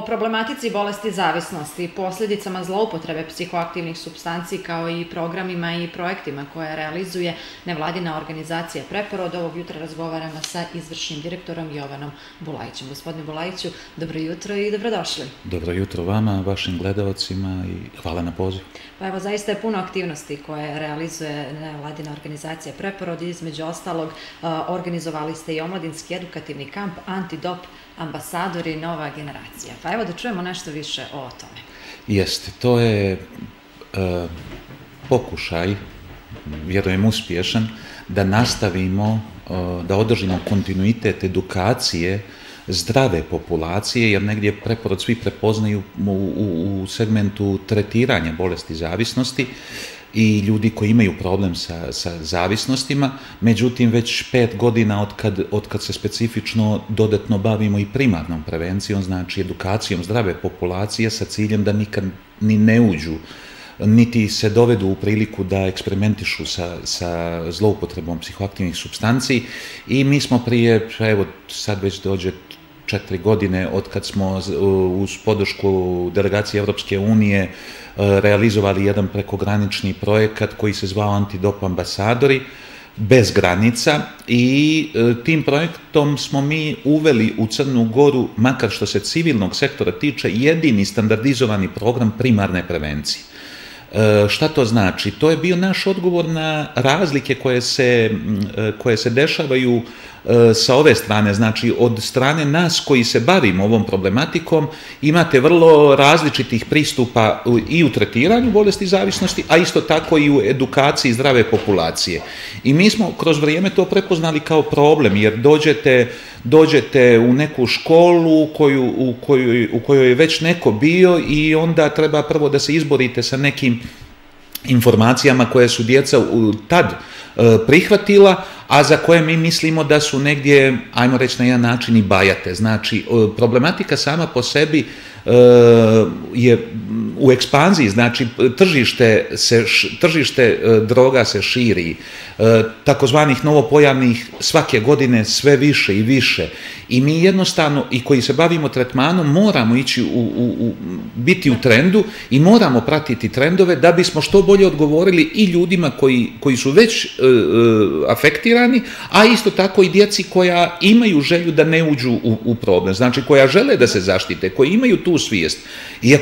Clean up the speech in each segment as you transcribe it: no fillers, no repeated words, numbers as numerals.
O problematici bolesti zavisnosti, posljedicama zloupotrebe psihoaktivnih supstanci kao i programima i projektima koje realizuje nevladina organizacija Preporod, ovog jutra razgovaramo sa izvršnim direktorom Jovanom Bulajićem. Gospodine Bulajiću, dobro jutro i dobrodošli. Dobro jutro vama, vašim gledalcima i hvala na pozivu. Pa evo, zaista je puno aktivnosti koje realizuje nevladina organizacija Preporod. Između ostalog, organizovali ste i omladinski edukativni kamp Antidop ambasadori nova generacija. Pa evo da čujemo nešto više o tome. Jeste, to je pokušaj, vjerujem uspješan, da nastavimo, da održimo kontinuitet edukacije zdrave populacije, jer negdje Preporod svi prepoznaju u segmentu tretiranja bolesti zavisnosti i ljudi koji imaju problem sa zavisnostima, međutim već 5 godina od kad se specifično dodatno bavimo i primarnom prevencijom, znači edukacijom zdrave populacije sa ciljem da nikad ni ne uđu, niti se dovedu u priliku da eksperimentišu sa zloupotrebom psihoaktivnih supstanci. I mi smo prije, evo sad već dođe 4 godine od kad smo uz podršku delegacije Europske unije realizovali jedan prekogranični projekat koji se zvao Antidop ambasadori bez granica i tim projektom smo mi uveli u Crnu Goru, makar što se civilnog sektora tiče, jedini standardizovani program primarne prevencije. Šta to znači? To je bio naš odgovor na razlike koje se dešavaju sa ove strane, znači od strane nas koji se bavimo ovom problematikom, imate vrlo različitih pristupa i u tretiranju bolesti zavisnosti, a isto tako i u edukaciji zdrave populacije. I mi smo kroz vrijeme to prepoznali kao problem, jer dođete u neku školu u kojoj je već neko bio i onda treba prvo da se izborite sa nekim informacijama koje su djeca tad prihvatila, a za koje mi mislimo da su negdje, ajmo reći na jedan način, i bajate. Znači, problematika sama po sebi je u ekspanziji, znači tržište droga se širi, takozvanih novopojavnih svake godine sve više i više. I mi jednostavno, i koji se bavimo tretmanom, moramo ići biti u trendu i moramo pratiti trendove da bismo što bolje odgovorili i ljudima koji su već afektirani, a isto tako i djeci koja imaju želju da ne uđu u problem, znači koja žele da se zaštite, koji imaju tu svijest. I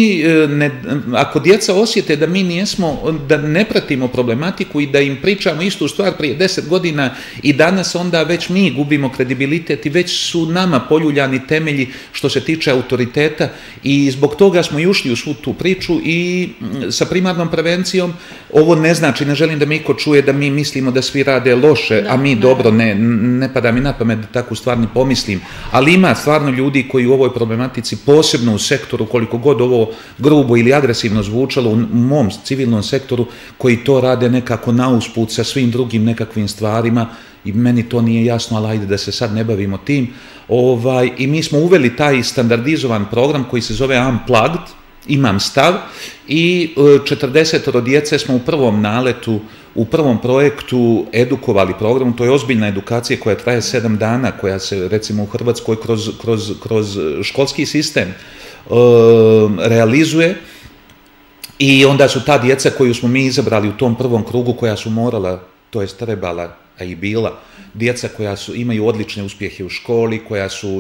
ako djeca osjete da mi da ne pratimo problematiku i da im pričamo istu stvar prije 10 godina i danas, onda već mi gubimo kredibilitet i već su nama poljuljani temelji što se tiče autoriteta i zbog toga smo i ušli u svu tu priču i sa primarnom prevencijom. Ovo ne znači, ne želim da mi iko čuje da mi mislimo da svi rade loše, a mi dobro, ne pada mi na pamet da takvu stvar ni pomislim, ali ima stvarno ljudi koji u ovoj problematici, posebno u sektoru, koliko god ovo grubo ili agresivno zvučalo, u mom civilnom sektoru, koji to rade nekako na usput sa svim drugim nekakvim stvarima i meni to nije jasno, ali ajde da se sad ne bavimo tim. I mi smo uveli taj standardizovan program koji se zove Unplugged, imam stav, i 40 djece smo u prvom naletu, u prvom projektu edukovali program. To je ozbiljna edukacija koja traje 7 dana, koja se recimo u Hrvatskoj kroz školski sistem realizuje. I onda su ta djeca koju smo mi izabrali u tom prvom krugu, koja su morala, to jest trebala, a i bila, djeca koja imaju odlične uspjehe u školi, koja su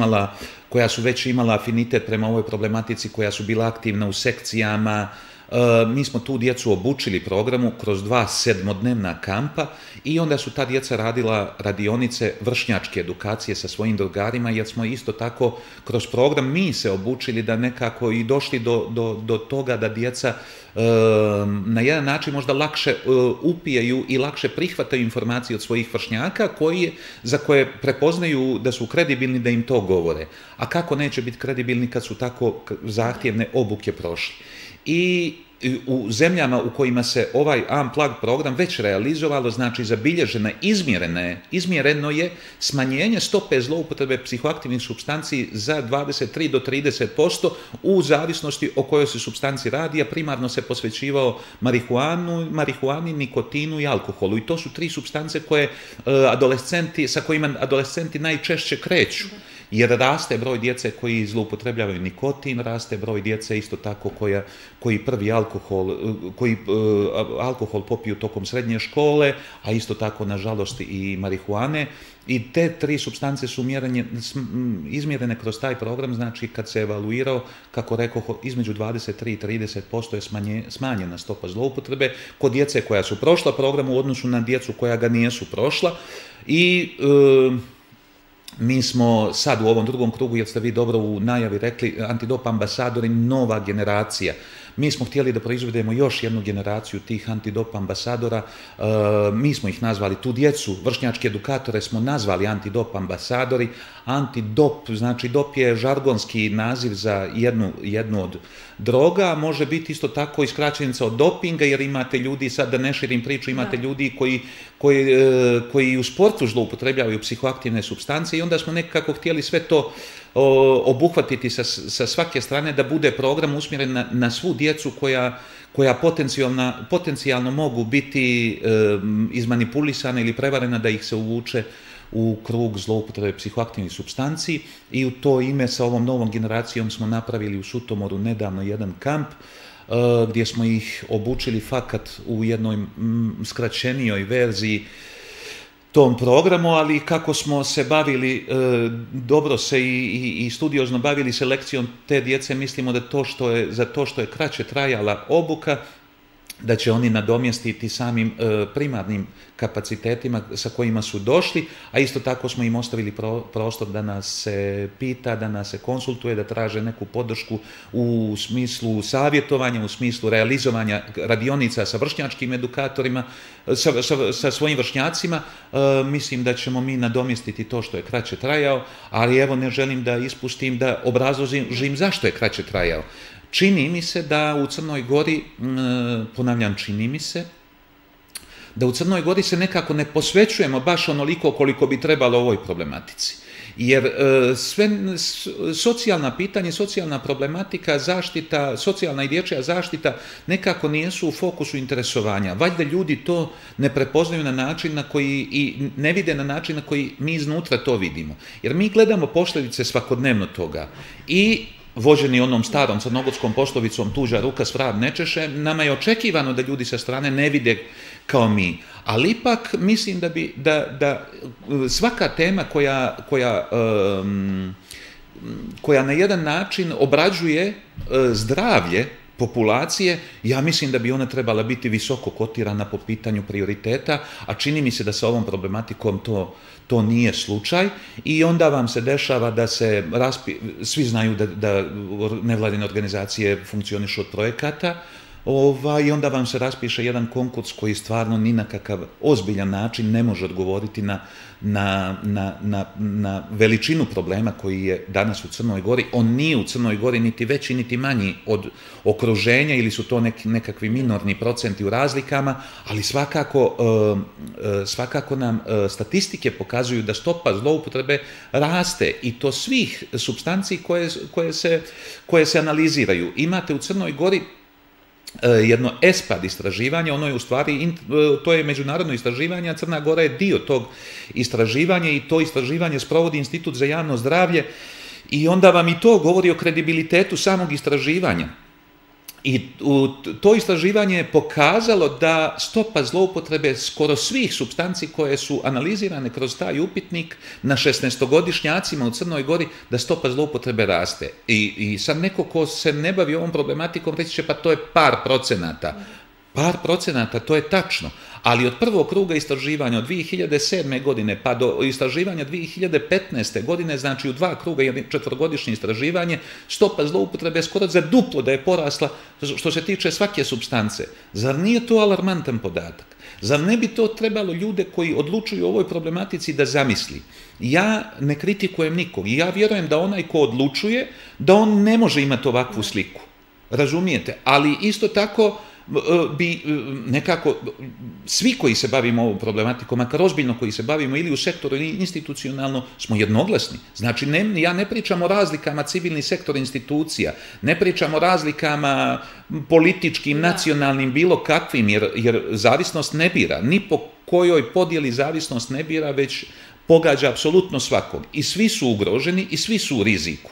već imala afinitet prema ovoj problematici, koja su bila aktivna u sekcijama. Mi smo tu djecu obučili programu kroz 2 sedmodnevna kampa i onda su ta djeca radila radionice vršnjačke edukacije sa svojim drugarima, jer smo isto tako kroz program mi se obučili da nekako i došli do toga da djeca na jedan način možda lakše upijaju i lakše prihvataju informacije od svojih vršnjaka za koje prepoznaju da su kredibilni da im to govore. A kako neće biti kredibilni kad su tako zahtjevne obuke prošli? I u zemljama u kojima se ovaj Unplugged program već realizovalo, znači izmjereno je smanjenje stope zloupotrebe psihoaktivnih supstanci za 23 do 30% u zavisnosti o kojoj se supstanci radi, a primarno se posvećivao marihuani, nikotinu i alkoholu. I to su 3 supstance sa kojima adolescenti najčešće kreću. jer raste broj djece koji zloupotrebljavaju nikotin, raste broj djece isto tako koji prvi alkohol popiju tokom srednje škole, a isto tako nažalost i marihuane. I te 3 supstance su izmjerene kroz taj program, znači kad se evaluirao, kako rekao, između 23 i 30% je smanjena stopa zloupotrebe kod djece koja su prošla program u odnosu na djecu koja ga nisu prošla. I mi smo sad u ovom drugom krugu, jer ste vi dobro u najavi rekli, antidop ambasadori, nova generacija. Mi smo htjeli da proizvedemo još jednu generaciju tih antidop ambasadora. Mi smo ih nazvali, tu djecu, vršnjačke edukatore smo nazvali antidop ambasadori. Antidop, znači dop je žargonski naziv za jednu od droga, može biti isto tako i skraćenica od dopinga, jer imate ljudi, sad da ne širim priču, imate ljudi koji u sportu zloupotrebljavaju psihoaktivne supstance i onda smo nekako htjeli sve to obuhvatiti sa svake strane, da bude program usmjeren na svu djecu koja potencijalno mogu biti izmanipulisana ili prevarena da ih se uvuče u krug zloupotrebe psihoaktivnih supstanci. I u to ime sa ovom novom generacijom smo napravili u Sutomoru nedavno jedan kamp gdje smo ih obučili fakat u jednoj skraćenijoj verziji tom programu, ali kako smo se bavili, dobro se i studiozno bavili selekcijom te djece, mislimo da za to što je kraće trajala obuka, da će oni nadomjestiti samim primarnim kapacitetima sa kojima su došli, a isto tako smo im ostavili prostor da nas se pita, da nas se konsultuje, da traže neku podršku u smislu savjetovanja, u smislu realizovanja radionica sa vršnjačkim edukatorima, sa svojim vršnjacima. Mislim da ćemo mi nadomjestiti to što je kraće trajao, ali evo ne želim da ispustim da obrazložim zašto je kraće trajao. Čini mi se da u Crnoj Gori, ponavljam, čini mi se, da u Crnoj Gori se nekako ne posvećujemo baš onoliko koliko bi trebalo ovoj problematici. Jer sve socijalna pitanja, socijalna problematika, zaštita, socijalna i dječja zaštita nekako nisu u fokusu interesovanja. Valjda ljudi to ne prepoznaju na način na koji i ne vide na način na koji mi iznutra to vidimo. Jer mi gledamo posljedice svakodnevno toga i vođeni onom starom crnogorskom poslovicom tuđa ruka svrab ne češe, nama je očekivano da ljudi sa strane ne vide kao mi. Ali ipak mislim da svaka tema koja na jedan način obrađuje zdravlje populacije, ja mislim da bi ona trebala biti visoko kotirana po pitanju prioriteta, a čini mi se da sa ovom problematikom to nije slučaj i onda vam se dešava da se svi znaju da nevladine organizacije funkcionišu od projekata, i onda vam se raspiše jedan konkurs koji stvarno ni na kakav ozbiljan način ne može odgovoriti na veličinu problema koji je danas u Crnoj Gori. On nije u Crnoj Gori niti veći niti manji od okruženja ili su to nekakvi minorni procenti u razlikama, ali svakako nam statistike pokazuju da stopa zloupotrebe raste i to svih supstanci koje se analiziraju. Imate u Crnoj Gori jedno ESPAD istraživanje, ono je u stvari, to je međunarodno istraživanje, a Crna Gora je dio tog istraživanja i to istraživanje sprovodi Institut za javno zdravlje i onda vam i to govori o kredibilitetu samog istraživanja. I to istraživanje je pokazalo da stopa zloupotrebe skoro svih supstanci koje su analizirane kroz taj upitnik na 16-godišnjacima u Crnoj Gori, da stopa zloupotrebe raste. I sad neko ko se ne bavi ovom problematikom reći će pa to je par procenata. Par procenata, to je tačno, ali od prvog kruga istraživanja od 2007. godine pa do istraživanja 2015. godine, znači u 2 kruga i 4-godišnje istraživanje, stopa zloupotrebe skoro za duplo da je porasla što se tiče svake supstance. Zar nije to alarmantan podatak? Zar ne bi to trebalo ljude koji odlučuju o ovoj problematici da zamisli? Ja ne kritikujem nikog i ja vjerujem da onaj ko odlučuje, da on ne može imati ovakvu sliku. Razumijete? Ali isto tako bi nekako svi koji se bavimo ovom problematikom, makar ozbiljno koji se bavimo ili u sektoru ili institucionalno, smo jednoglasni. Znači, ja ne pričam o razlikama civilni sektor institucija, ne pričam o razlikama političkim, nacionalnim, bilo kakvim, jer zavisnost ne bira, ni po kojoj podjeli zavisnost ne bira, već pogađa apsolutno svakog i svi su ugroženi i svi su u riziku.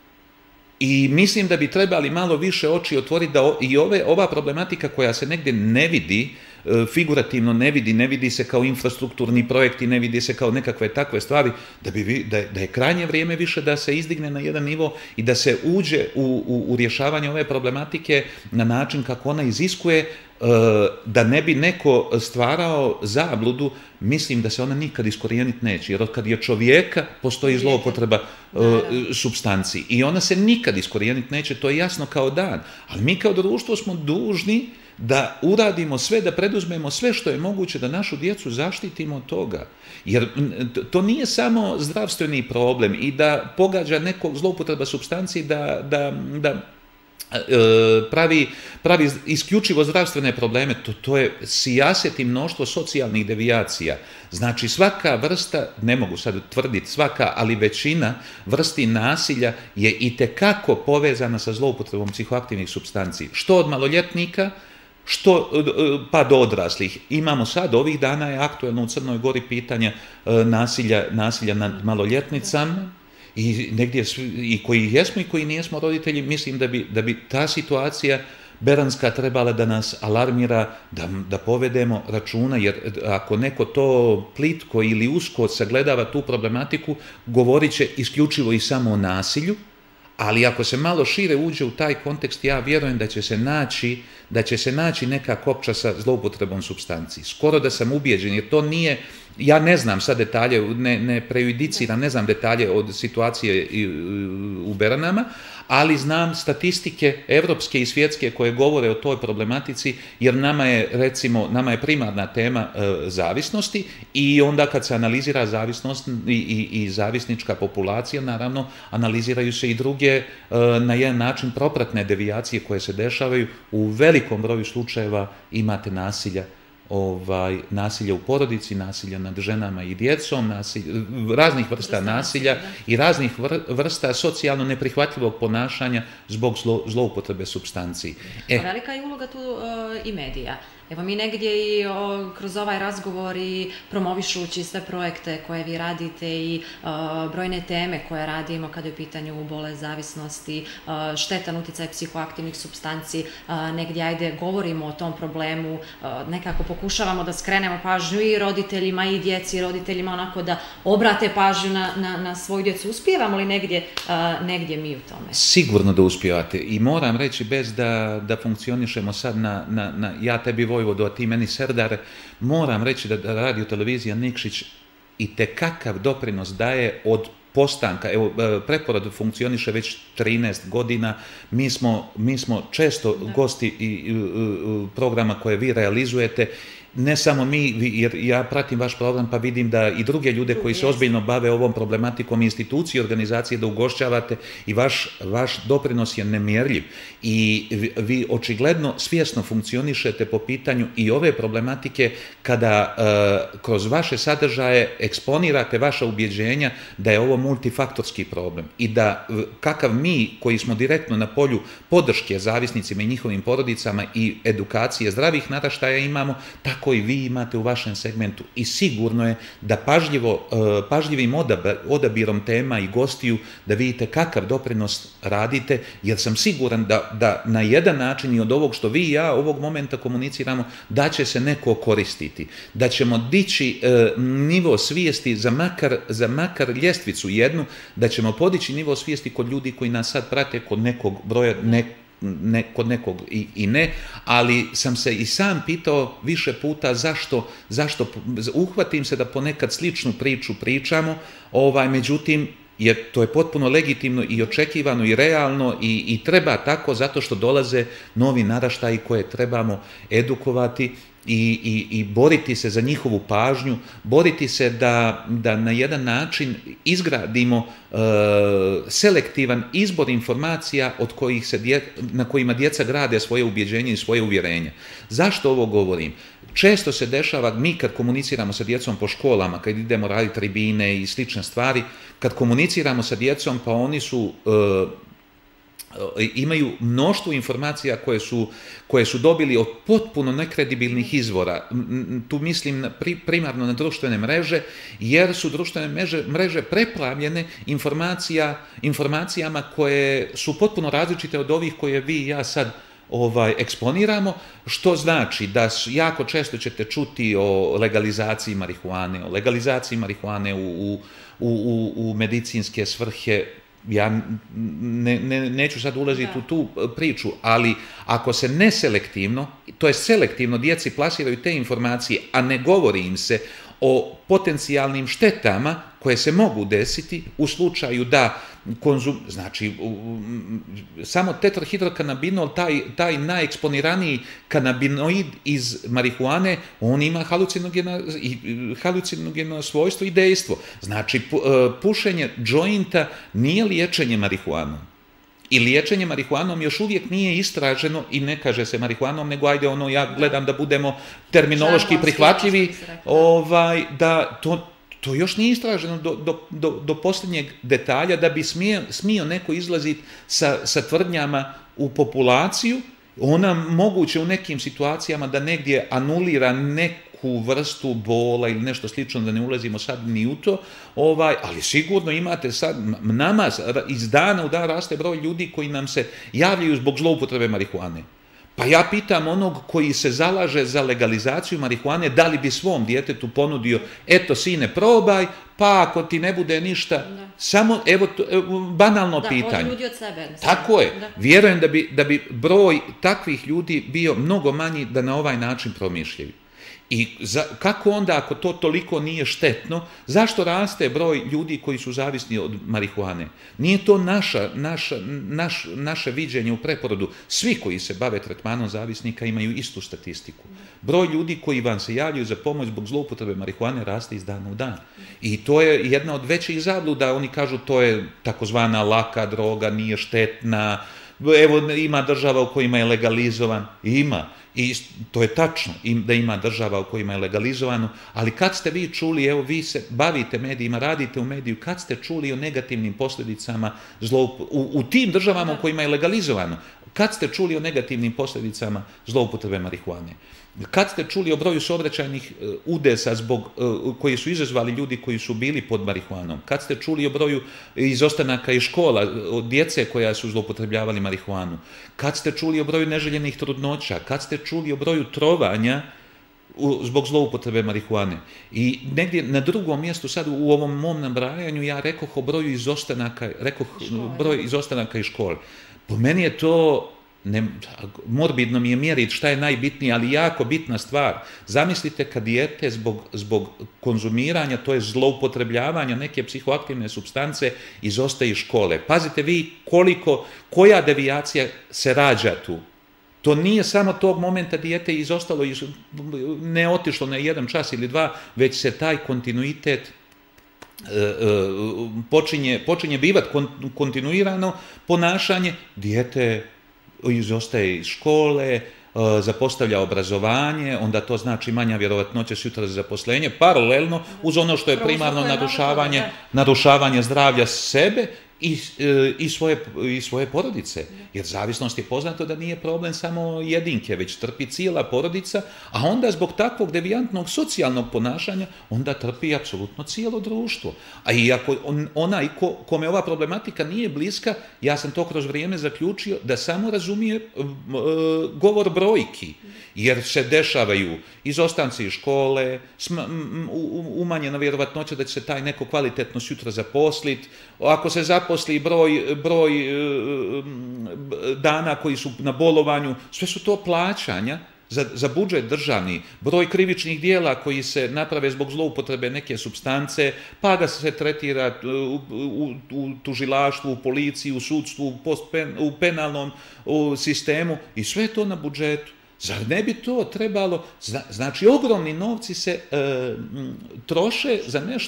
I mislim da bi trebali malo više oči otvoriti da i ova problematika koja se negdje ne vidi, figurativno ne vidi se kao infrastrukturni projekti, ne vidi se kao nekakve takve stvari, da je krajnje vrijeme više da se izdigne na jedan nivo i da se uđe u rješavanje ove problematike na način kako ona iziskuje, da ne bi neko stvarao zabludu. Mislim da se ona nikad iskorijeniti neće, jer od kad je čovjeka postoji zloupotreba supstanci i ona se nikad iskorijeniti neće, to je jasno kao dan. Ali mi kao društvo smo dužni da uradimo sve, da preduzmemo sve što je moguće da našu djecu zaštitimo od toga. Jer to nije samo zdravstveni problem i da pogađa nekog zloupotreba supstanci da pravi isključivo zdravstvene probleme, to je sijaset i mnoštvo socijalnih devijacija. Znači svaka vrsta, ne mogu sad tvrditi svaka, ali većina vrsti nasilja je itekako povezana sa zloupotrebom psihoaktivnih supstanci. Što od maloljetnika, pa do odraslih. Imamo sad, ovih dana je aktuelno u Crnoj Gori pitanje nasilja nad maloljetnicama, i negdje i koji jesmo i koji nijesmo roditelji, mislim da bi ta situacija beranska trebala da nas alarmira, da povedemo računa, jer ako neko to plitko ili usko sagledava tu problematiku, govorit će isključivo i samo o nasilju, ali ako se malo šire uđe u taj kontekst, ja vjerujem da će se naći neka kopča sa zloupotrebom supstanci. Skoro da sam ubijeđen, jer to nije, ja ne znam sad detalje, ne prejudiciram, ne znam detalje od situacije u Beranama, ali znam statistike evropske i svjetske koje govore o toj problematici, jer nama je primarna tema zavisnosti i onda kad se analizira zavisnost i zavisnička populacija, naravno analiziraju se i druge na jedan način propratne devijacije koje se dešavaju. U velikom broju slučajeva imate nasilje u porodici, nasilja nad ženama i djecom, raznih vrsta nasilja i raznih vrsta socijalno neprihvatljivog ponašanja zbog zloupotrebe supstanci. Velika je uloga tu i medija. Evo mi negdje i kroz ovaj razgovor i promovišući sve projekte koje vi radite i brojne teme koje radimo kada je u pitanju bolest zavisnosti, štetan utjecaj psihoaktivnih supstanci, negdje govorimo o tom problemu, nekako pokušavamo da skrenemo pažnju i roditeljima i djeci i roditeljima onako da obrate pažnju na svoju djecu. Uspijevamo li negdje mi u tome? Sigurno da uspijevate i moram reći bez da funkcionišemo sad na ja tebi Vojvodo, a ti meni Serdar, moram reći da radio televizija Nikšić itekakav doprinos daje od postanka. Evo, Preporod funkcioniše već 13 godina, mi smo često gosti programa koje vi realizujete. Ne samo mi, jer ja pratim vaš program pa vidim da i druge ljude koji se ozbiljno bave ovom problematikom, institucije, organizacije da ugošćavate i vaš doprinos je nemjerljiv. I vi očigledno svjesno funkcionišete po pitanju i ove problematike kada kroz vaše sadržaje eksponirate vaša ubjeđenja da je ovo multifaktorski problem i da kakav mi koji smo direktno na polju podrške zavisnicima i njihovim porodicama i edukacije zdravih naraštaja imamo, tako i vi imate u vašem segmentu i sigurno je da pažljivim odabirom tema i gostiju da vidite kakav doprinos radite, jer sam siguran da na jedan način i od ovog što vi i ja ovog momenta komuniciramo, da će se neko koristiti, da ćemo dići nivo svijesti za makar ljestvicu jednu, da ćemo podići nivo svijesti kod ljudi koji nas sad prate kod nekog broja, kod nekog i ne, ali sam se i sam pitao više puta zašto uhvatim se da ponekad sličnu priču pričamo, međutim, to je potpuno legitimno i očekivano i realno i treba tako zato što dolaze novi naraštaji koje trebamo edukovati i boriti se za njihovu pažnju, boriti se da na jedan način izgradimo selektivan izbor informacija na kojima djeca grade svoje ubjeđenje i svoje uvjerenje. Zašto ovo govorim? Često se dešava, mi kad komuniciramo sa djecom po školama, kad idemo raditi tribine i slične stvari, kad komuniciramo sa djecom pa oni su imaju mnoštvo informacija koje su dobili od potpuno nekredibilnih izvora. Tu mislim primarno na društvene mreže, jer su društvene mreže preplavljene informacijama koje su potpuno različite od ovih koje vi i ja sad eksponiramo, što znači da jako često ćete čuti o legalizaciji marihuane u medicinske svrhe. Ja neću sad ulaziti u tu priču, ali ako se neselektivno, to je selektivno, djeci plasiraju te informacije, a ne govori im se o potencijalnim štetama koje se mogu desiti u slučaju da znači samo tetrahidrokanabinol, taj najeksponirani kanabinoid iz marihuane, on ima halucinogeno svojstvo i dejstvo. Znači, pušenje džointa nije liječenje marihuanom. I liječenje marihuanom još uvijek nije istraženo i ne kaže se marihuanom, nego ajde ja gledam da budemo terminološki prihvatljivi, da to još nije istraženo do posljednjeg detalja da bi smio neko izlaziti sa tvrdnjama u populaciju. Ona moguće u nekim situacijama da negdje anulira neku vrstu bola ili nešto slično, da ne ulazimo sad ni u to, ali sigurno imate sad, nama iz dana u dan raste broj ljudi koji nam se javljaju zbog zloupotrebe marihuane. Pa ja pitam onog koji se zalaže za legalizaciju marihuane, da li bi svom djetetu ponudio, eto sine probaj, pa ako ti ne bude ništa, samo evo banalno pitanje. Da, od ljudi od sebe. Tako je. Vjerujem da bi broj takvih ljudi bio mnogo manji da na ovaj način promišljaju. I kako onda, ako to toliko nije štetno, zašto raste broj ljudi koji su zavisni od marihuane? Nije to naše viđenje u preporodu. Svi koji se bave tretmanom zavisnika imaju istu statistiku. Broj ljudi koji vam se javljaju za pomoć zbog zloupotrebe marihuane raste iz dana u dan. I to je jedna od većih zabluda. Oni kažu to je takozvana laka droga, nije štetna. Evo, ima država u kojima je legalizovan. Ima. I to je tačno da ima država u kojima je legalizovano, ali kad ste vi čuli, evo vi se bavite medijima, radite u mediju, kad ste čuli o negativnim posljedicama u tim državama u kojima je legalizovano, kad ste čuli o negativnim posljedicama zloupotrebe marihuane? Kad ste čuli o broju saobraćajnih udesa koji su izazvali ljudi koji su bili pod marihuanom? Kad ste čuli o broju izostanaka iz škola, od djece koja su zloupotrebljavali marihuanu? Kad ste čuli o broju neželjenih trudnoća? Kad ste čuli o broju trovanja zbog zloupotrebe marihuane? I negdje na drugom mjestu, sad u ovom mom nabrajanju, ja rekoh o broju broj izostanaka iz škole. Po meni je to morbidno mi je mjeriti šta je najbitnije, ali jako bitna stvar. Zamislite kad dijete zbog konzumiranja, to je zloupotrebljavanja neke psihoaktivne supstance, izostaje iz škole. Pazite vi koja devijacija se rađa tu. To nije samo tog momenta dijete izostalo, ne otišlo na 1 čas ili 2, već se taj kontinuitet počinje bivati kontinuirano ponašanje, dijete izostaje iz škole, zapostavlja obrazovanje, onda to znači manja vjerovatnoća sutra za zaposlenje, paralelno uz ono što je primarno narušavanje zdravlja sebe i svoje porodice. Jer zavisnost je poznato da nije problem samo jedinke, već trpi cijela porodica, a onda zbog takvog devijantnog socijalnog ponašanja onda trpi apsolutno cijelo društvo. A i ako onaj kome ova problematika nije bliska, ja sam to kroz vrijeme zaključio da samo razumije govor brojki, jer se dešavaju izostanci iz škole, umanjena vjerovatnoća da će se taj neko kvalitetno sutra zaposliti, ako se zaposli broj dana koji su na bolovanju, sve su to plaćanja za budžet državni, broj krivičnih dijela koji se naprave zbog zloupotrebe neke supstance, pa ga se tretira u tužilaštvu, u policiji, u sudstvu, u penalnom sistemu i sve to na budžetu. Zar ne bi to trebalo, znači ogromni novci se troše za nešto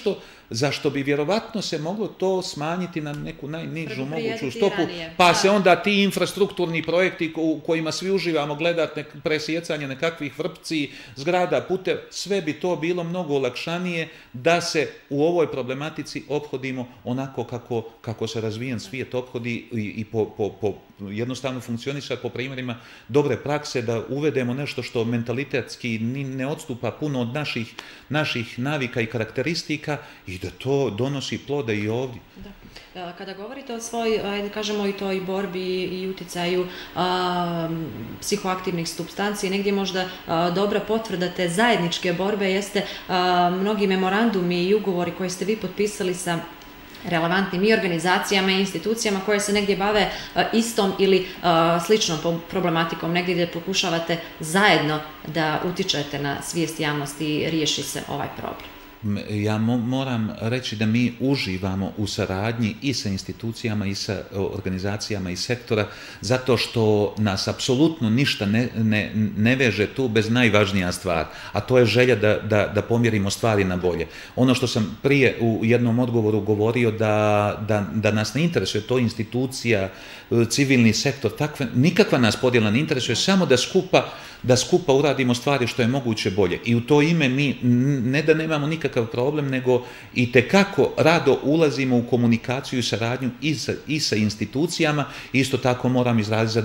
zašto bi vjerovatno se moglo to smanjiti na neku najnižu moguću stopu, pa se onda ti infrastrukturni projekti u kojima svi uživamo gledati presjecanje nekakvih vrpci, zgrada, putev, sve bi to bilo mnogo olakšanije da se u ovoj problematici ophodimo onako kako se razvijen svijet ophodi i po jednostavno funkcionisati po primjerima dobre prakse, da uvedemo nešto što mentalitetski ne odstupa puno od naših navika i karakteristika i da to donosi plode i ovdje. Da. Kada govorite o svoj, ajde kažemo i toj borbi i uticaju psihoaktivnih supstanci, negdje možda dobra potvrda te zajedničke borbe jeste mnogi memorandumi i ugovori koje ste vi potpisali sa relevantnim i organizacijama i institucijama koje se negdje bave istom ili sličnom problematikom, negdje gdje pokušavate zajedno da utičete na svijest javnosti i riješi se ovaj problem. Ja moram reći da mi uživamo u saradnji i sa institucijama i sa organizacijama i sektora, zato što nas apsolutno ništa ne veže tu bez najvažnija stvar, a to je želja da pomjerimo stvari na bolje. Ono što sam prije u jednom odgovoru govorio da nas ne interesuje to institucija, civilni sektor, nikakva nas podjela ne interesuje, samo da skupa uradimo stvari što je moguće bolje. I u to ime mi ne da nemamo nikakav problem, nego i tekako rado ulazimo u komunikaciju i saradnju i sa institucijama. Isto tako moram izraziti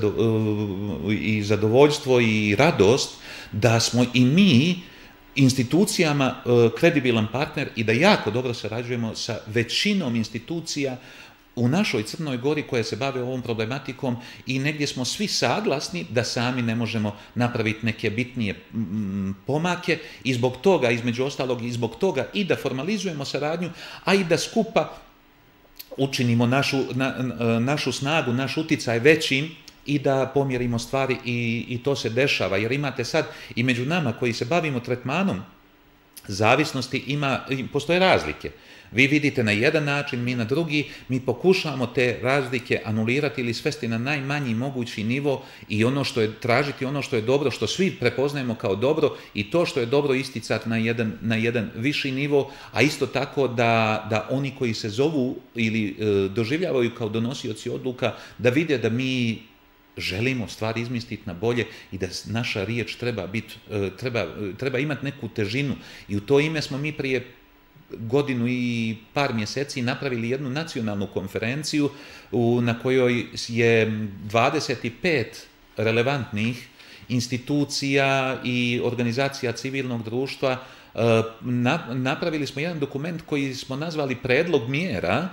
i zadovoljstvo i radost da smo i mi institucijama kredibilan partner i da jako dobro sarađujemo sa većinom institucija u našoj Crnoj Gori koje se bave ovom problematikom i negdje smo svi saglasni da sami ne možemo napraviti neke bitnije pomake i zbog toga, između ostalog i zbog toga i da formalizujemo saradnju, a i da skupa učinimo našu snagu, naš uticaj većim i da pomjerimo stvari i to se dešava. Jer imate sad i među nama koji se bavimo tretmanom zavisnosti postoje razlike. Vi vidite na jedan način, mi na drugi, mi pokušamo te razlike anulirati ili svesti na najmanji mogući nivo i tražiti ono što je dobro, što svi prepoznajemo kao dobro i to što je dobro isticati na jedan viši nivo, a isto tako da oni koji se zovu ili doživljavaju kao donosioci odluka, da vide da mi želimo stvari izmisliti na bolje i da naša riječ treba imati neku težinu. I u to ime smo mi prije godinu i par mjeseci napravili jednu nacionalnu konferenciju na kojoj je 25 relevantnih institucija i organizacija civilnog društva napravili smo jedan dokument koji smo nazvali predlog mjera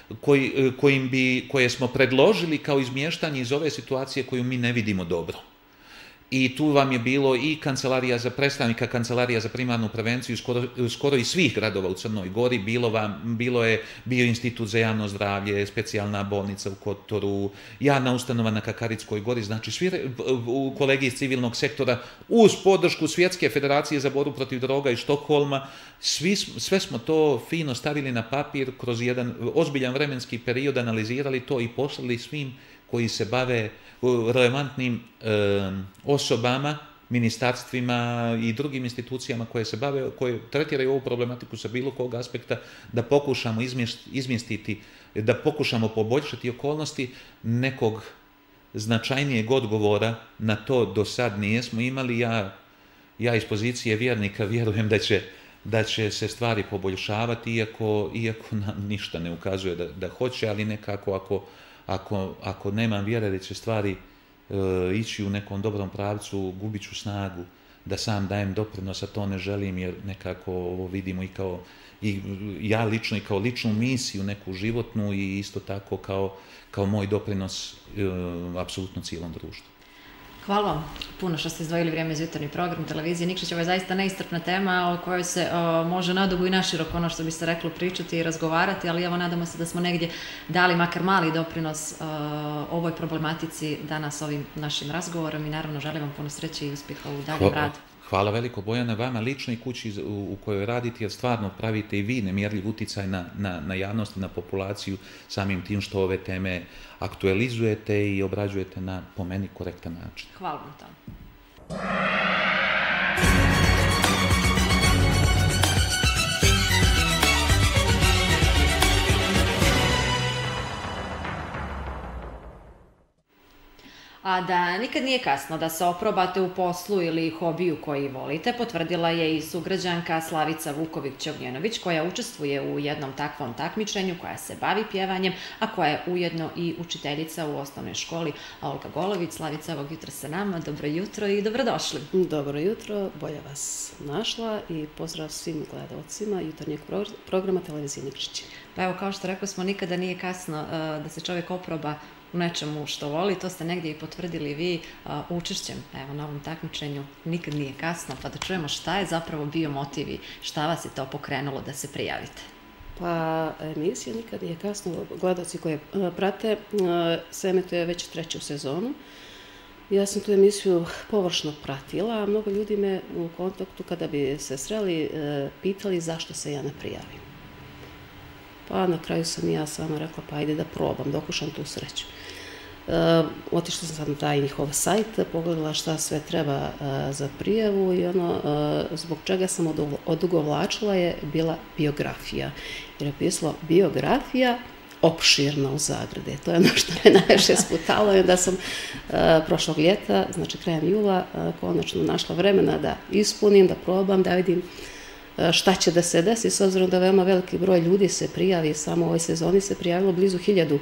koje smo predložili kao izmještanje iz ove situacije koju mi ne vidimo dobro. I tu vam je bilo i predstavnika Kancelarija za primarnu prevenciju skoro i svih gradova u Crnoj Gori, bio Institut za javno zdravlje, specijalna bolnica u Kotoru, javna ustanova na Kakaritskoj gori, znači svi kolegi iz civilnog sektora uz podršku Svjetske federacije za borbu protiv droga iz Štokholma, sve smo to fino stavili na papir, kroz jedan ozbiljan vremenski period analizirali to i poslali svim koji se bave relevantnim osobama, ministarstvima i drugim institucijama koje tretiraju ovu problematiku sa bilo kog aspekta, da pokušamo izmjestiti, da pokušamo poboljšati okolnosti. Nekog značajnijeg odgovora na to do sad nismo imali. Ja iz pozicije vjernika vjerujem da će se stvari poboljšavati, iako nam ništa ne ukazuje da hoće, ali nekako ako nemam vjere da će stvari ići u nekom dobrom pravcu, gubit ću snagu da sam dajem doprinos, a to ne želim jer nekako ovo vidimo i ja lično i kao ličnu misiju, neku životnu i isto tako kao moj doprinos apsolutno cijelom društvu. Hvala vam puno što ste izdvojili vrijeme za jutarnji program televizije Nikšić. Ovo je zaista neiscrpna tema o kojoj se može nadugo i naširoko, ono što bi se reklo, pričati i razgovarati, ali evo nadamo se da smo negdje dali makar mali doprinos ovoj problematici danas ovim našim razgovorom i naravno želim vam puno sreće i uspjeha u daljem radu. Hvala veliko, Bojana, vama lično i kući u kojoj radite, jer stvarno pravite i vi nemjerljiv uticaj na javnost i na populaciju samim tim što ove teme aktualizujete i obrađujete na, po meni, korektan način. Hvala vam tamo. A da nikad nije kasno da se oprobate u poslu ili hobiju koji volite, potvrdila je i sugrađanka Slavica Vuković-Ognjenović, koja učestvuje u jednom takvom takmičenju, koja se bavi pjevanjem, a koja je ujedno i učiteljica u osnovnoj školi. Olga Golović, Slavica, ovog jutra sa nama. Dobro jutro i dobrodošli. Dobro jutro, bolje vas našla i pozdrav svim gledalcima jutarnjeg programa Televizije Nikšić. Pa evo, kao što rekao smo, nikada nije kasno da se čovjek oproba u nečemu što voli, to ste negdje i potvrdili vi učešćem na ovom takmičenju. Nikad nije kasno, pa da čujemo šta je zapravo bio motiv i šta vas je to pokrenulo da se prijavite. Pa emisija Nikad nije kasno, gledalci koje prate, se emituje već 3. sezonu. Ja sam tu emisiju površno pratila, a mnogo ljudi me u kontaktu kada bi se sreli pitali zašto se ja ne prijavim. Pa na kraju sam ja sama rekla, pa ajde da probam, da okušam tu sreću. Otišla sam na taj njihov sajt, pogledala šta sve treba za prijavu i zbog čega sam odugovlačila je bila biografija. Jer je pisalo biografija opširna u zagrade. To je ono što me najviše sputalo i onda sam prošlog ljeta, znači krajem jula, konačno našla vremena da ispunim, da probam, da vidim šta će da se desi, s obzirom da veoma veliki broj ljudi se prijavi, samo u ovoj sezoni se prijavilo blizu 1000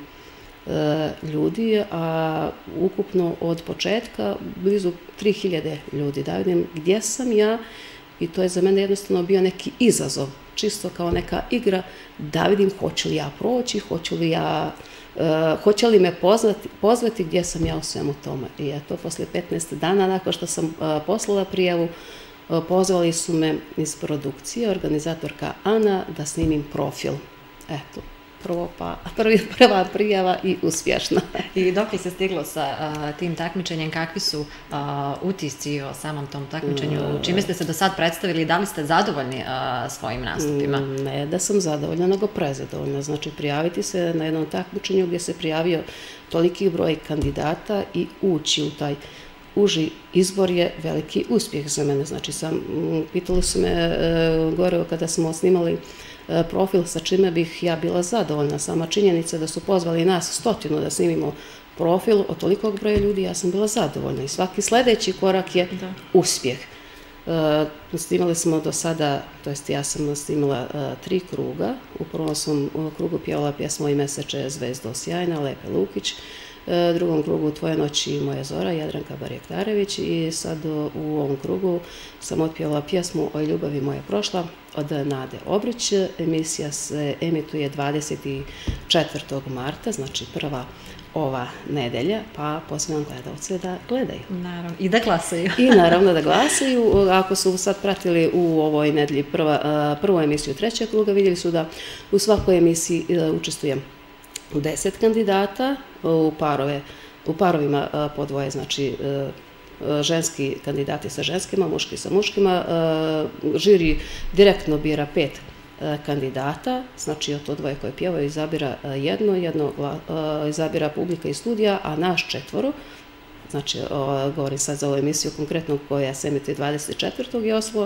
ljudi, a ukupno od početka blizu 3000 ljudi. Da vidim gdje sam ja i to je za mene jednostavno bio neki izazov, čisto kao neka igra, da vidim hoću li ja proći, hoće li me pozvati gdje sam ja u svemu tome. I eto, poslije 15 dana nakon što sam poslala prijavu, pozvali su me iz produkcije, organizatorka Ana, da snimim profil. Eto, prva prijava i uspješna. I dok li se stiglo sa tim takmičenjem, kakvi su utisci o samom tom takmičenju? Čime ste se do sad predstavili? Da li ste zadovoljni svojim nastupima? Ne da sam zadovoljna, nego prezadovoljna. Znači, prijaviti se na jednom takmičenju gdje se prijavio toliki broj kandidata i ući u taj uži izbor je veliki uspjeh za mene. Znači, pitali su me gore kada smo snimali profil sa čime bih ja bila zadovoljna. Sama činjenica da su pozvali nas 100 da snimimo profil od tolikog broja ljudi, ja sam bila zadovoljna i svaki sljedeći korak je uspjeh. Snimali smo do sada, to jest ja sam snimala 3 kruga. U prvom sam krugu pjevala pjesmu I meseče zvezdo sjajna, Lepe Lukić. Drugom krugu Tvoje noći i moja zora, Jadranka Barjektarević, i sad u ovom krugu sam otpjevala pjesmu O ljubavi moja prošla od Nade Obrić. Emisija se emituje 24. marta, znači prva ova nedelja, pa pozivam gledalce da gledaju. Naravno, i da glasaju. I naravno da glasaju. Ako su sad pratili u ovoj nedelji prvu emisiju 3. kruga, vidjeli su da u svakoj emisiji učestvuje 10 kandidata, u parovima po dvoje, znači ženski kandidati sa ženskima, muški sa muškima. Žiri direktno bira 5 kandidata, znači od to dvoje koje pjevaju izabira jedno izabira publika iz studija, a naš 4, znači govorim sad za ovu emisiju konkretno koja se emituje 24. je oslo,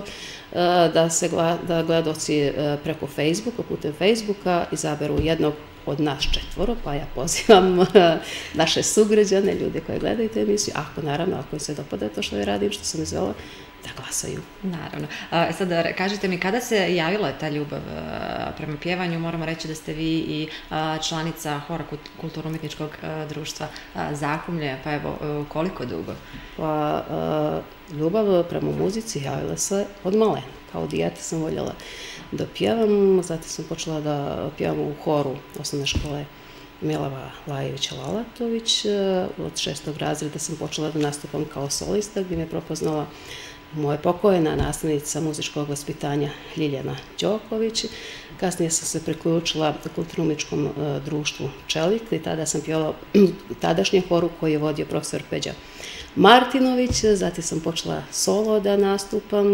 da gledaoci preko Facebooka, putem Facebooka izaberu jednog od nas 4, pa ja pozivam naše sugrađane, ljude koji gledaju tu emisiju, ako im se dopada to što ja radim, što sam izvela, da glasaju. Naravno. Sad kažite mi, kada se javila ta ljubav prema pjevanju, moramo reći da ste vi i članica Hora kulturno-umjetničkog društva Zakumlje, pa evo, koliko dugo? Pa, ljubav prema muzici javila se od malena. Kao dijete sam voljela da pjevam, zatim sam počela da pjevam u horu osnovne škole Milava Lajevića Lalatović. Od 6. razreda sam počela da nastupam kao solista, gdje me prepoznala moja pokojna nastavnica muzičkog vaspitanja Ljiljana Đoković. Kasnije sam se priključila kulturno-umjetničkom društvu Čelik i tada sam pjevala tadašnji horu koji je vodio profesor Peđa Martinović. Zatim sam počela solo da nastupam,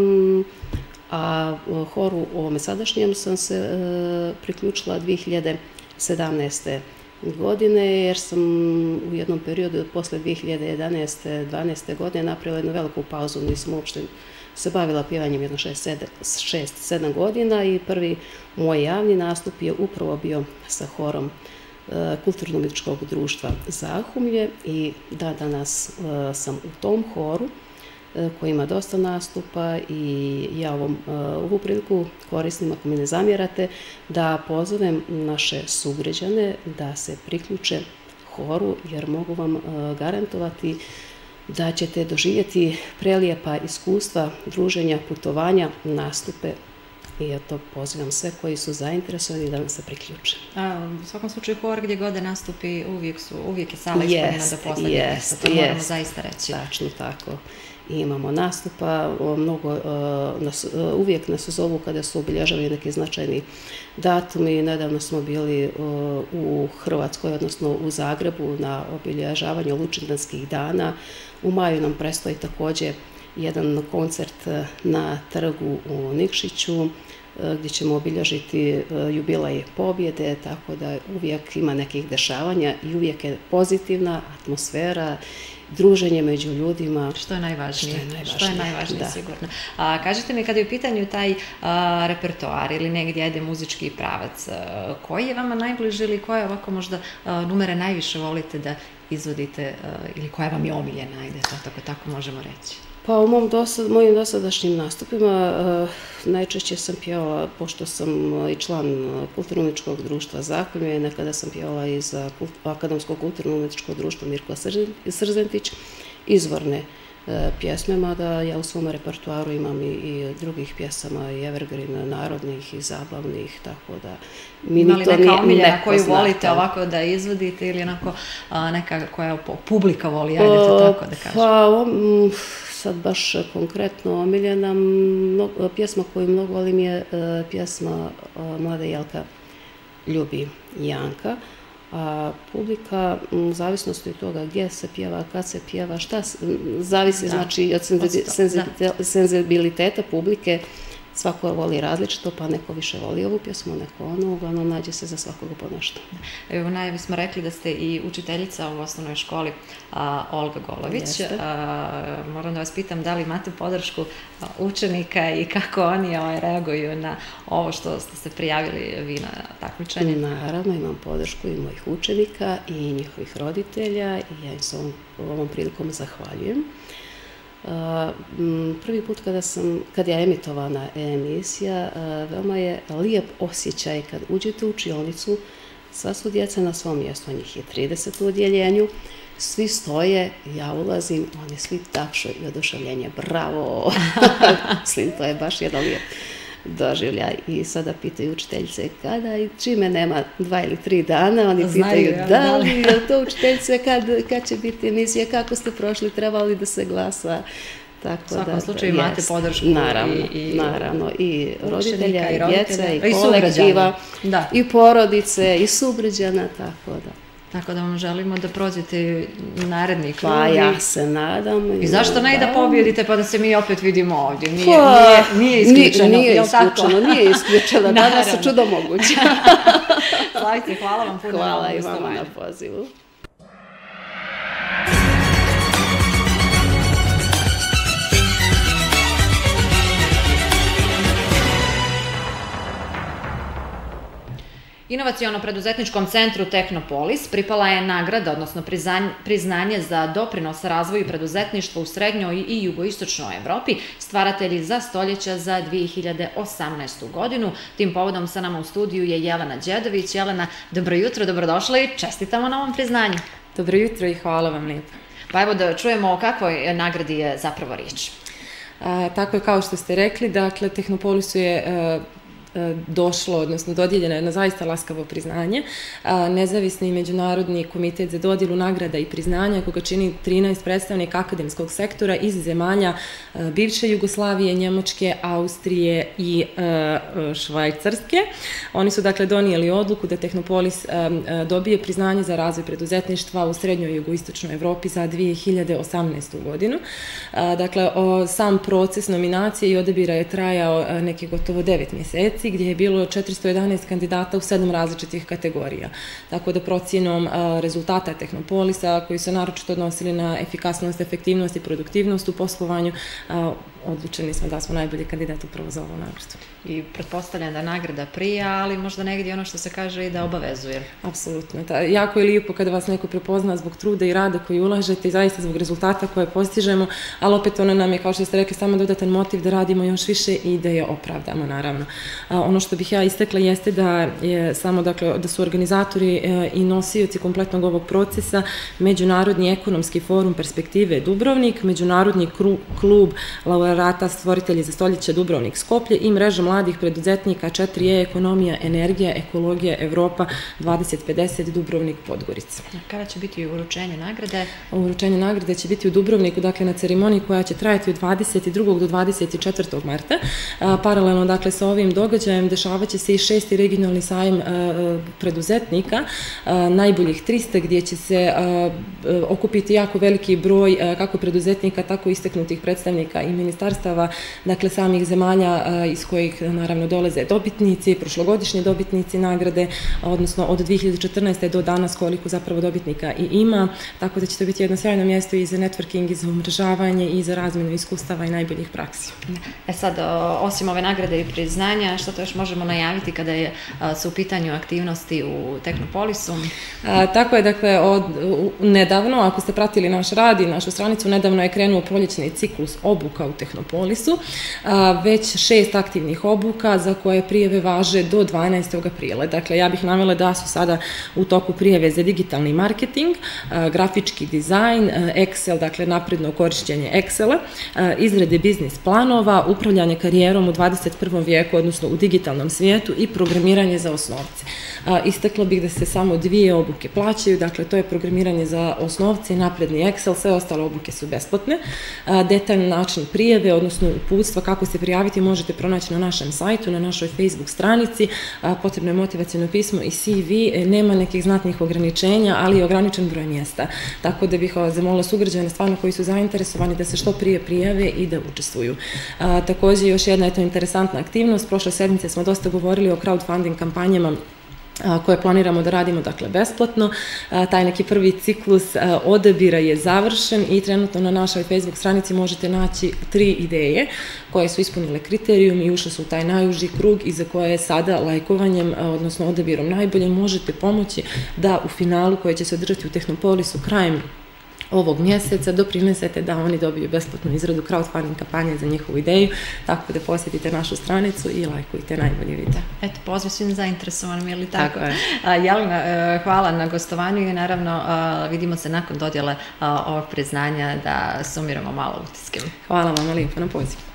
a horu u ovome sadašnjem sam se priključila 2017. godine, jer sam u jednom periodu posle 2011-12. godine napravila jednu veliku pauzu, nisam uopšte se bavila pjevanjem jedno 6-7 godina i prvi moj javni nastup je upravo bio sa horom Kulturno-umjetničkog društva Zahumlje i danas sam u tom horu koji ima dosta nastupa i ja ovu priliku koristim, ako mi ne zamjerate, da pozovem naše sugrađane da se priključe horu, jer mogu vam garantovati da ćete doživjeti prelijepa iskustva druženja, putovanja, nastupe i ja to pozivam sve koji su zainteresovani da nam se priključe. U svakom slučaju hor gdje god nastupi uvijek je sala ispunjena do poslednjeg mjesta, to moramo zaista reći. Tačno tako. I imamo nastupa, uvijek nas zovu kada su obilježavani neki značajni datumi. Nedavno smo bili u Hrvatskoj, odnosno u Zagrebu na obilježavanju Lučindanskih dana. U maju nam predstoji također jedan koncert na trgu u Nikšiću gdje ćemo obilježiti jubilej pobjede, tako da uvijek ima nekih dešavanja i uvijek je pozitivna atmosfera, druženje među ljudima. Što je najvažnije. Sigurno. Kažete mi, kada je u pitanju taj repertoar ili negdje ajde muzički pravac, koji je vama najbliži ili koje ovako možda numere najviše volite da izvodite ili koja vam je omiljena, ajde, tako možemo reći? Pa u mojim dosadašnjim nastupima najčešće sam pjevala, pošto sam i član Kulturno-umjetničkog društva Zahumlje, nekada sam pjevala i za Akademsko kulturno-umjetničko društvo Mirko Srzentić, izvorne pjesme, mada ja u svom repertuaru imam i drugih pjesama, i evergreen, narodnih i zabavnih, tako da mi to nije nepoznato. Ima li neka omiljena koju volite ovako da izvodite ili onako neka koja publika voli, ajde to tako da kažem? Pa, sad baš konkretno omiljena, pjesma koju mnogo volim je pjesma Mlade Jelka Ljubi Janka, a publika, u zavisnosti od toga gdje se pjeva, kad se pjeva, zavisi znači od senzibiliteta publike. Svako voli različito, pa neko više voli ovu pjesmu, neko onu, uglavnom nađe se za svakoga po nešto. U najavi smo rekli da ste i učiteljica u osnovnoj školi Olga Golović. Moram da vas pitam da li imate podršku učenika i kako oni reaguju na ovo što ste se prijavili vi na takmičenje? Naravno, imam podršku i mojih učenika i njihovih roditelja i ja im se ovom prilikom zahvaljujem. Prvi put kad je emitovana emisija, veoma je lijep osjećaj kad uđete u učionicu, sva su djeca na svom mjestu, njih je 30 u odjeljenju, svi stoje, ja ulazim, oni svi tapšu i oduševljenje, bravo! Mislim, to je baš jedan lijep doživljaj. I sada pitaju učiteljice kada i čime nema 2 ili 3 dana, oni pitaju da li je to učiteljice, kad će biti emisija, kako ste prošli, trebali da se glasa. U svakom slučaju imate podršku naravno, i roditelja, i djeca, i kolektiva, i porodice, i sugrađana, tako da. Tako da vam želimo da prođete naredni krug. Pa ja se nadam. I zašto ne i da pobjedite pa da se mi opet vidimo ovdje? Nije isključeno. Nije isključeno. Danas se čudo moguće. Slavice, hvala vam puno. Hvala i vama na pozivu. Inovaciono-preduzetničkom centru Tehnopolis pripala je nagrada, odnosno priznanje za doprinos razvoju preduzetništva u srednjoj i jugoistočnoj Evropi, stvaratelji za stoljeća za 2018. godinu. Tim povodom sa nama u studiju je Jelena Đedović. Jelena, dobro jutro, dobrodošla i čestitamo na ovom priznanju. Dobro jutro i hvala vam lijepo. Pa evo da čujemo o kakvoj nagradi je zapravo riječ. Tako je kao što ste rekli, dakle Tehnopolisu je došlo, odnosno dodijeljeno jedno zaista laskavo priznanje. Nezavisni međunarodni komitet za dodjelu nagrada i priznanja koga čini 13 predstavnika akademskog sektora iz zemalja bivše Jugoslavije, Njemačke, Austrije i Švajcarske. Oni su dakle donijeli odluku da Tehnopolis dobije priznanje za razvoj preduzetništva u srednjoj i jugoistočnoj Evropi za 2018. godinu. Dakle, sam proces nominacije i odabira je trajao neki gotovo 9 mjeseci, gdje je bilo 411 kandidata u 7 različitih kategorija. Tako da procjenom rezultata Tehnopolisa, koji su naročito odnosili na efikasnost, efektivnost i produktivnost u poslovanju, odlučeni smo da smo najbolji kandidat upravo za ovu nagradu. I pretpostavljam da nagrada prija, ali možda negdje ono što se kaže i da obavezuje. Apsolutno. Jako je lijepo kada vas neko prepozna zbog truda i rada koji ulažete i zaista zbog rezultata koje postižemo, ali opet ono nam je, kao što ste rekli, samo dodatan motiv da radimo još više i da je opravdamo, naravno. Ono što bih ja istakla jeste da je samo, dakle, da su organizatori i nosioci kompletnog ovog procesa Međunarodni ekonomski forum Perspektive Dubrovnik, Međunarodni klub laureata Stvoritelji za stoljeće Dubrovnik Skoplje i mreža mladih preduzetnika 4E ekonomija, energija, ekologija, Evropa 2050 Dubrovnik Podgorica. Kada će biti uručenje nagrade? Uručenje nagrade će biti u Dubrovniku, dakle na ceremoniji koja će trajati od 22. do 24. marta. Paralelno, dakle, sa ovim događajem dešavaće se i 6. regionalni sajam preduzetnika, najboljih 300, gdje će se okupiti jako veliki broj kako preduzetnika, tako istaknutih predstavnika i ministarstava, dakle samih zemalja iz kojih naravno dolaze dobitnici, prošlogodišnji dobitnici nagrade, odnosno od 2014. do danas koliko zapravo dobitnika i ima, tako da će to biti jedno sjajno mjesto i za networking, i za umrežavanje, i za razmjenu iskustava i najboljih praksi. Sad, osim ove nagrade i priznanja, što to još možemo najaviti kada su u pitanju aktivnosti u Tehnopolisu? Tako je, dakle, nedavno, ako ste pratili naš rad i našu stranicu, nedavno je krenuo proljećni ciklus obuka u Tehnopolisu, već 6 aktivnih obuka za koje prijave važe do 12. aprila. Dakle, ja bih navela da su sada u toku prijave za digitalni marketing, grafički dizajn, Excel, dakle napredno korišćenje Excela, izrade biznis planova, upravljanje karijerom u 21. vijeku, odnosno u digitalnom svijetu, i programiranje za osnovce. Istakla bih da se samo 2 obuke plaćaju, dakle to je programiranje za osnovce i napredni Excel, sve ostale obuke su besplatne. Detaljan način prijave, odnosno uputstva kako se prijaviti, možete pronaći na našem sajtu, na našoj Facebook stranici. Potrebno je motivaciono pismo i CV, nema nekih znatnih ograničenja, ali je ograničen broj mjesta. Tako da bih zamolila sugrađane stvarno koji su zainteresovani da se što prije prijave i da učestvuju. Također još jedna interesantna aktivnost, prošle sedmice smo dosta govorili o crowdfunding kampanjama koje planiramo da radimo, dakle, besplatno. Taj neki prvi ciklus odabira je završen i trenutno na našoj Facebook stranici možete naći 3 ideje koje su ispunile kriterijum i ušle su u taj najuži krug i za koje sada lajkovanjem, odnosno odabirom najbolje, možete pomoći da u finalu koje će se održati u Tehnopolisu krajem ovog mjeseca doprinesete da oni dobiju besplatnu izradu crowdfunding kampanje za njihovu ideju, tako da posjetite našu stranicu i lajkujte najbolji video. Eto, pozdrav svim zainteresovanim, je li tako? Tako je. Jelena, hvala na gostovanju i naravno vidimo se nakon dodjele ovog priznanja da sumiramo malo utiske. Hvala vam lijepo na pozivu.